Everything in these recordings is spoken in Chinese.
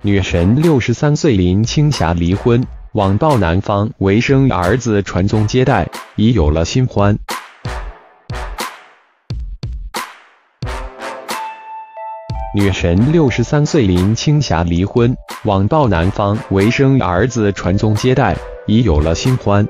女神63岁林青霞离婚，网曝男方为生儿子传宗接代，已有了新欢。女神63岁林青霞离婚，网曝男方为生儿子传宗接代，已有了新欢。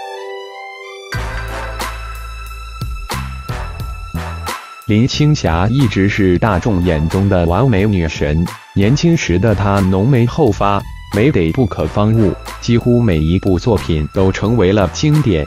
林青霞一直是大众眼中的完美女神，年轻时的她浓眉厚发，美得不可方物，几乎每一部作品都成为了经典。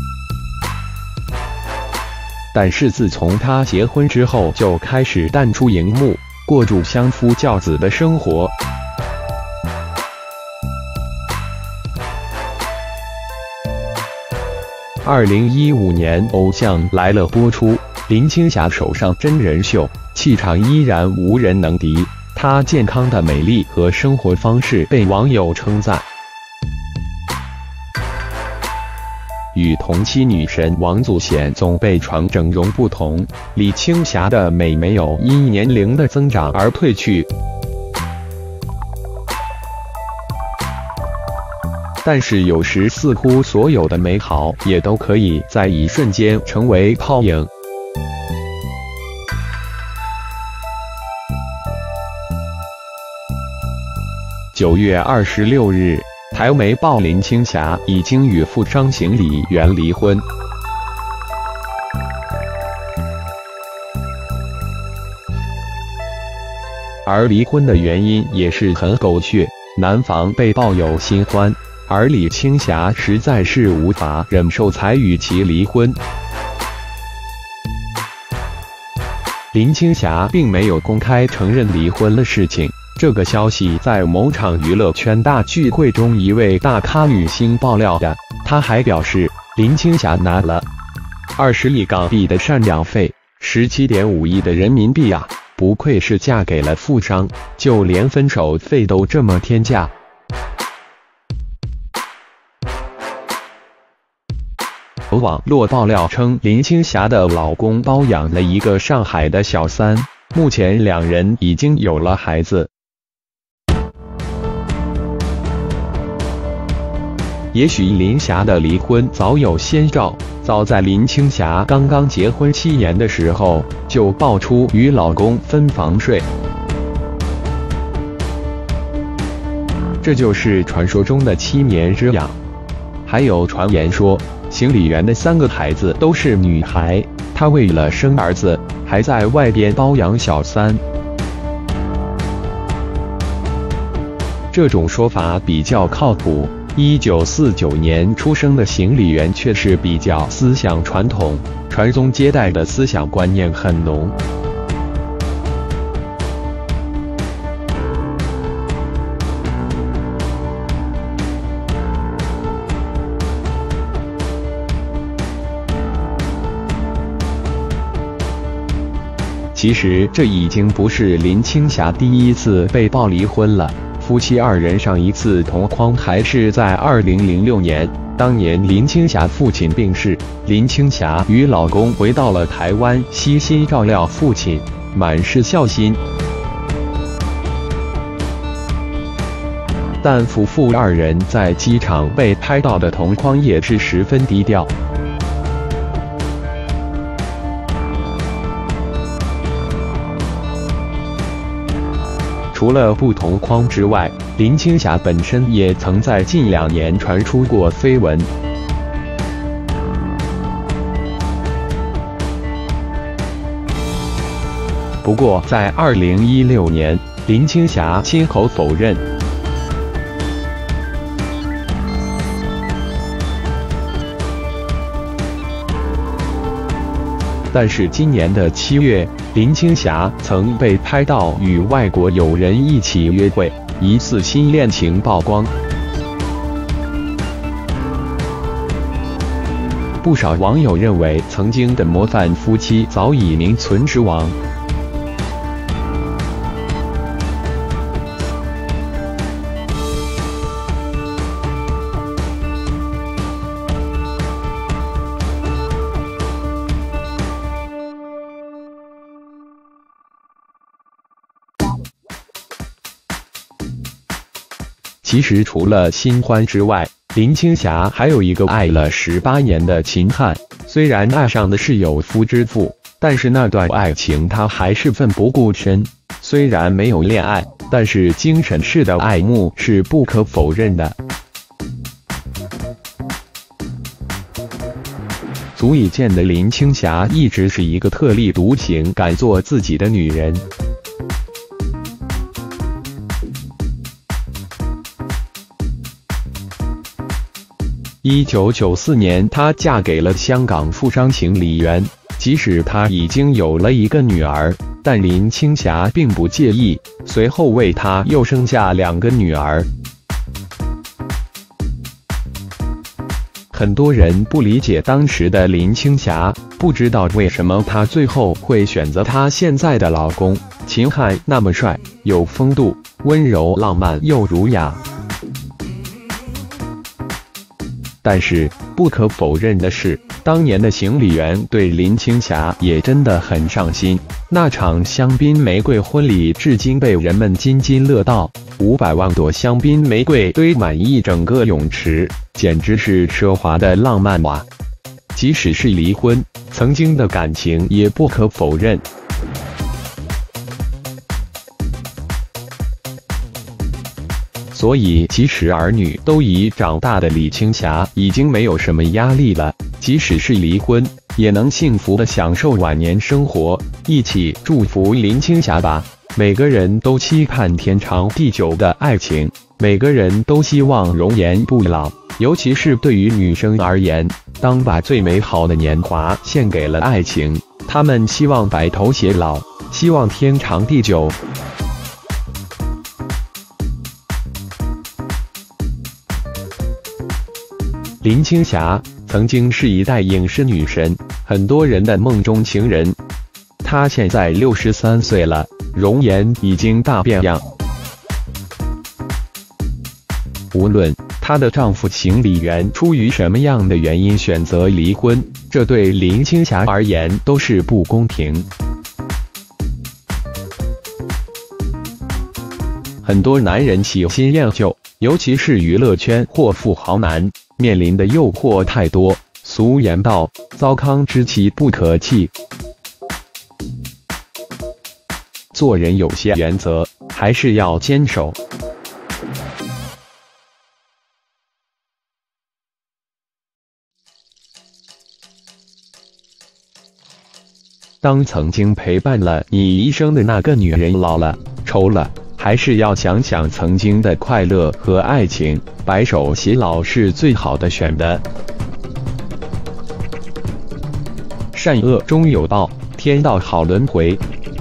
但是自从她结婚之后，就开始淡出荧幕，过住相夫教子的生活。2015年《偶像来了》播出，林青霞手上真人秀，气场依然无人能敌。她健康的美丽和生活方式被网友称赞。与同期女神王祖贤总被传整容不同，李青霞的美没有因年龄的增长而褪去。但是有时似乎所有的美好也都可以在一瞬间成为泡影。9月26日，台媒报林青霞已经与富商行李员离婚。而离婚的原因也是很狗血，男方被曝有新欢，而李青霞实在是无法忍受才与其离婚。林青霞并没有公开承认离婚的事情，这个消息在某场娱乐圈大聚会中一位大咖女星爆料的。她还表示，林青霞拿了20亿港币的赡养费，17.5亿的人民币啊，不愧是嫁给了富商，就连分手费都这么天价。网络爆料称，林青霞的老公包养了一个上海的小三，目前两人已经有了孩子。也许林霞的离婚早有先兆，早在林青霞刚刚结婚7年的时候，就爆出与老公分房睡。这就是传说中的7年之痒。还有传言说，行李员的3个孩子都是女孩，她为了生儿子，还在外边包养小三。这种说法比较靠谱。1949年出生的行李员却是比较思想传统，传宗接代的思想观念很浓。其实这已经不是林青霞第一次被曝离婚了。夫妻2人上一次同框还是在2006年，当年林青霞父亲病逝，林青霞与老公回到了台湾，悉心照料父亲，满是孝心。但夫妇2人在机场被拍到的同框也是十分低调。除了不同框之外，林青霞本身也曾在近2年传出过绯闻。不过在2016年，林青霞亲口否认。但是今年的7月，林青霞曾被拍到与外国友人一起约会，疑似新恋情曝光。不少网友认为，曾经的模范夫妻早已名存实亡。 其实除了新欢之外，林青霞还有一个爱了18年的秦汉。虽然爱上的是有夫之妇，但是那段爱情她还是奋不顾身。虽然没有恋爱，但是精神式的爱慕是不可否认的。足以见得林青霞一直是一个特立独行、敢做自己的女人。1994年，她嫁给了香港富商邢李元。即使她已经有了一个女儿，但林青霞并不介意，随后为她又生下2个女儿。很多人不理解当时的林青霞，不知道为什么她最后会选择她现在的老公秦汉，那么帅，有风度，温柔浪漫又儒雅。但是不可否认的是，当年的邢李元对林青霞也真的很上心。那场香槟玫瑰婚礼至今被人们津津乐道，500万朵香槟玫瑰堆满一整个泳池，简直是奢华的浪漫哇！即使是离婚，曾经的感情也不可否认。所以，即使儿女都已长大的李青霞已经没有什么压力了，即使是离婚，也能幸福地享受晚年生活。一起祝福林青霞吧！每个人都期盼天长地久的爱情，每个人都希望容颜不老。尤其是对于女生而言，当把最美好的年华献给了爱情，她们希望白头偕老，希望天长地久。林青霞曾经是一代影视女神，很多人的梦中情人。她现在63岁了，容颜已经大变样。无论她的丈夫邢李元出于什么样的原因选择离婚，这对林青霞而言都是不公平。很多男人喜新厌旧，尤其是娱乐圈或富豪男，面临的诱惑太多。俗言道：糟糠之妻不可弃。做人有些原则，还是要坚守。当曾经陪伴了你一生的那个女人老了、愁了，还是要想想曾经的快乐和爱情，白首偕老是最好的选择。善恶终有报，天道好轮回。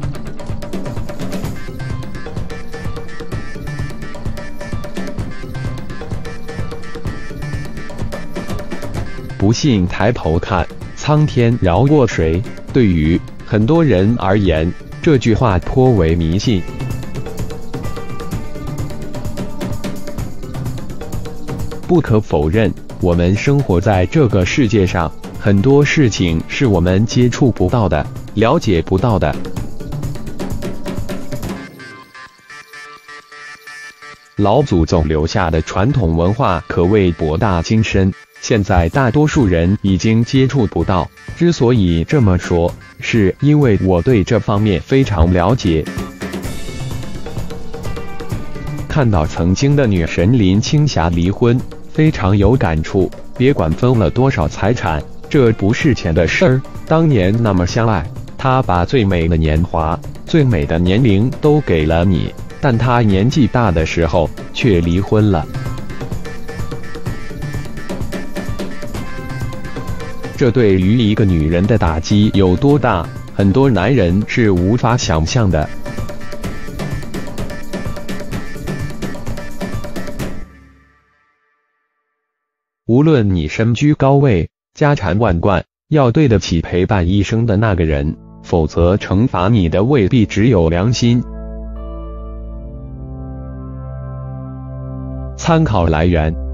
不信抬头看，苍天饶过谁？对于很多人而言，这句话颇为迷信。不可否认，我们生活在这个世界上，很多事情是我们接触不到的，了解不到的。老祖宗留下的传统文化可谓博大精深，现在大多数人已经接触不到。之所以这么说，是因为我对这方面非常了解。看到曾经的女神林青霞离婚，非常有感触。别管分了多少财产，这不是钱的事儿。当年那么相爱，她把最美的年华、最美的年龄都给了你，但她年纪大的时候却离婚了。这对于一个女人的打击有多大，很多男人是无法想象的。无论你身居高位，家产万贯，要对得起陪伴一生的那个人，否则惩罚你的未必只有良心。参考来源。